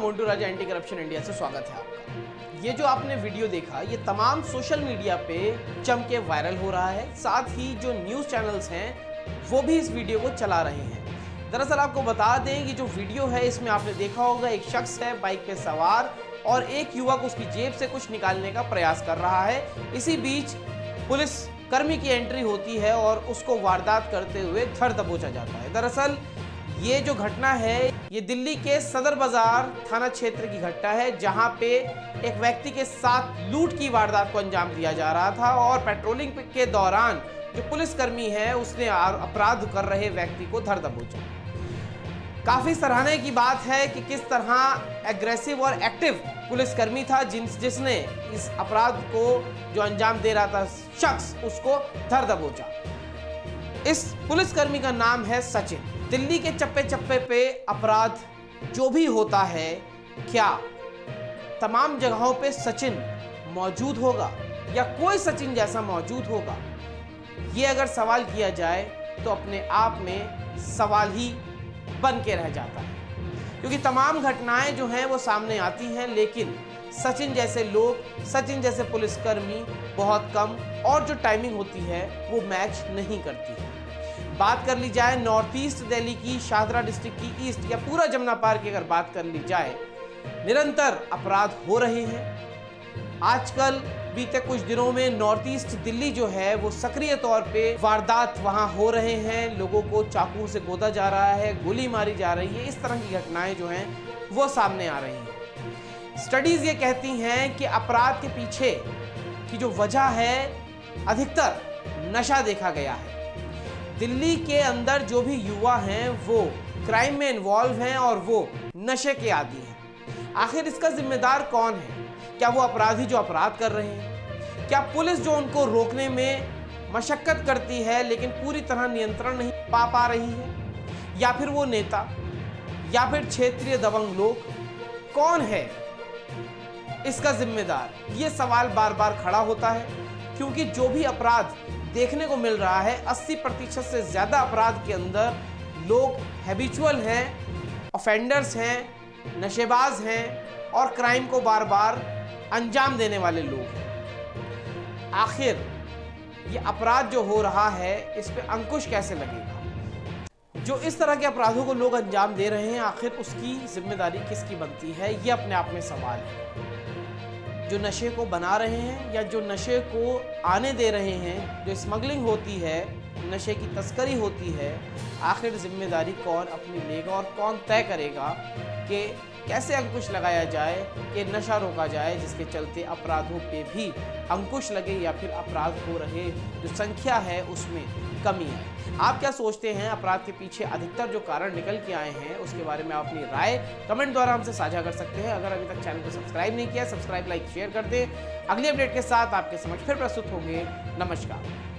Montu Raja, anti corruption India से स्वागत है आपका। ये जो आपने वीडियो देखा, ये तमाम सोशल मीडिया पे जम के वायरल हो रहा है। साथ ही जो न्यूज़ चैनल्स हैं वो भी इस वीडियो को चला रहे हैं। दरअसल आपको बता दें कि जो वीडियो है इसमें आपने देखा होगा एक शख्स है बाइक पे सवार और एक युवक उसकी जेब से कुछ निकालने का प्रयास कर रहा है। इसी बीच पुलिस कर्मी की एंट्री होती है और उसको वारदात करते हुए धर दबोचा जाता है। दरअसल ये जो घटना है ये दिल्ली के सदर बाजार थाना क्षेत्र की घटना है, जहां पे एक व्यक्ति के साथ लूट की वारदात को अंजाम दिया जा रहा था और पेट्रोलिंग के दौरान जो पुलिसकर्मी है उसने अपराध कर रहे व्यक्ति को धर दबोचा। काफी सराहने की बात है कि किस तरह एग्रेसिव और एक्टिव पुलिसकर्मी था जिसने इस अपराध को जो अंजाम दे रहा था शख्स उसको धर दबोचा। इस पुलिसकर्मी का नाम है सचिन। दिल्ली के चप्पे चप्पे पे अपराध जो भी होता है, क्या तमाम जगहों पे सचिन मौजूद होगा या कोई सचिन जैसा मौजूद होगा? ये अगर सवाल किया जाए तो अपने आप में सवाल ही बन के रह जाता है, क्योंकि तमाम घटनाएं जो हैं वो सामने आती हैं, लेकिन सचिन जैसे लोग, सचिन जैसे पुलिसकर्मी बहुत कम, और जो टाइमिंग होती है वो मैच नहीं करती है। बात कर ली जाए नॉर्थ ईस्ट दिल्ली की, शाहदरा डिस्ट्रिक्ट की ईस्ट या पूरा जमुना पार की अगर बात कर ली जाए, निरंतर अपराध हो रहे हैं। आजकल बीते कुछ दिनों में नॉर्थ ईस्ट दिल्ली जो है वो सक्रिय तौर पे वारदात वहां हो रहे हैं। लोगों को चाकू से गोदा जा रहा है, गोली मारी जा रही है। इस तरह की घटनाएं जो हैं वो सामने आ रही हैं। स्टडीज ये कहती हैं कि अपराध के पीछे की जो वजह है अधिकतर नशा देखा गया है। दिल्ली के अंदर जो भी युवा हैं वो क्राइम में इन्वॉल्व हैं और वो नशे के आदी हैं। आखिर इसका जिम्मेदार कौन है? क्या वो अपराधी जो अपराध कर रहे हैं? क्या पुलिस जो उनको रोकने में मशक्कत करती है लेकिन पूरी तरह नियंत्रण नहीं पा रही है? या फिर वो नेता या फिर क्षेत्रीय दबंग लोग? कौन है इसका जिम्मेदार? ये सवाल बार बार खड़ा होता है, क्योंकि जो भी अपराध देखने को मिल रहा है 80% से ज़्यादा अपराध के अंदर लोग हैबिचुअल हैं, ऑफेंडर्स हैं, नशेबाज हैं और क्राइम को बार बार अंजाम देने वाले लोग हैं। आखिर ये अपराध जो हो रहा है इस पे अंकुश कैसे लगेगा? जो इस तरह के अपराधों को लोग अंजाम दे रहे हैं, आखिर उसकी जिम्मेदारी किसकी बनती है? ये अपने आप में सवाल है। जो नशे को बना रहे हैं या जो नशे को आने दे रहे हैं, जो स्मगलिंग होती है, नशे की तस्करी होती है, आखिर जिम्मेदारी कौन अपनी लेगा और कौन तय करेगा कि कैसे अंकुश लगाया जाए कि नशा रोका जाए, जिसके चलते अपराधों पे भी अंकुश लगे या फिर अपराध हो रहे जो संख्या है उसमें कमी है। आप क्या सोचते हैं? अपराध के पीछे अधिकतर जो कारण निकल के आए हैं उसके बारे में आप अपनी राय कमेंट द्वारा हमसे साझा कर सकते हैं। अगर अभी तक चैनल को सब्सक्राइब नहीं किया, सब्सक्राइब, लाइक, शेयर कर दें। अगली अपडेट के साथ आपके समक्ष फिर प्रस्तुत होंगे। नमस्कार।